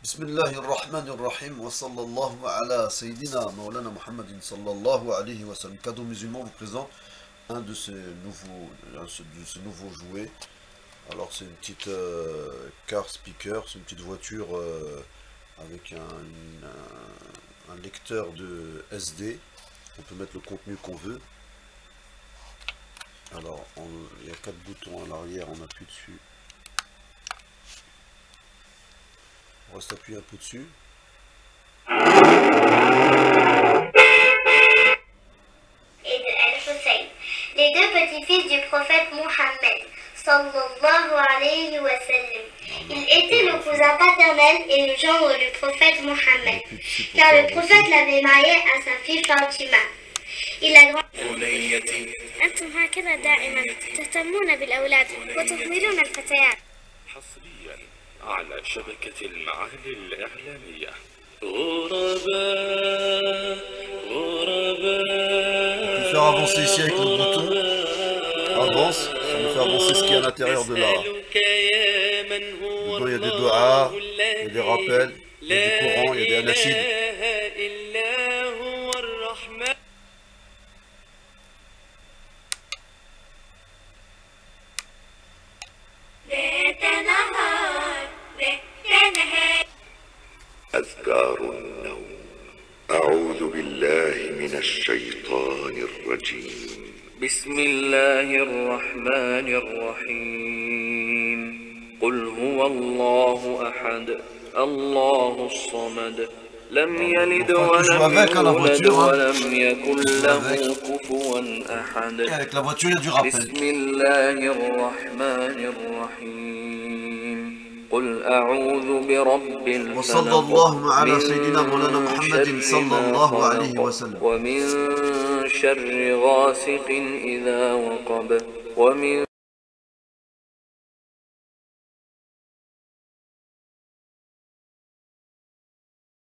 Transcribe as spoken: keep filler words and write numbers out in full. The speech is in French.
بسم الله الرحمن الرحيم وصلى الله على سيدنا مولانا Muhammadin sallallahu alayhi wa sallam. Cadeau musulman vous présente un de ces nouveaux, un de ces nouveaux jouets. Alors c'est une petite euh, car speaker, c'est une petite voiture euh, avec un, une, un, un lecteur de S D. On peut mettre le contenu qu'on veut. Alors on, il y a quatre boutons à l'arrière, on appuie dessus. On reste appuyé un peu dessus. Et de Al-Hussein, les deux petits-fils du prophète Mohammed, sallallahu alayhi wa sallam. Il était le cousin paternel et le gendre du prophète Mohammed, car le prophète l'avait marié à sa fille Fatima. Il a grandi. أنتم هكذا دائما تهتمون بالأولاد وتهملون الفتيات. حصريا على شبكة المعهد الإعلامية. غرباء غرباء. On peut faire avancer ici avec le bouton. Avance, ça nous fait avancer ce qui est à l'intérieur de la. Dedans il y a des doigts, il y a des rappels, il y a du Coran, il y a des anachid. أذكار النوم. أعوذ بالله من الشيطان الرجيم. بسم الله الرحمن الرحيم. قل هو الله أحد الله الصمد لم يلد ولم يولد ولم يكن له كفوا أحد. بسم الله الرحمن الرحيم. قل أعوذ برب الفلق. وصلى الله على سيدنا مولانا محمد صلى الله عليه وسلم. ومن شر غاسق إذا وقب ومن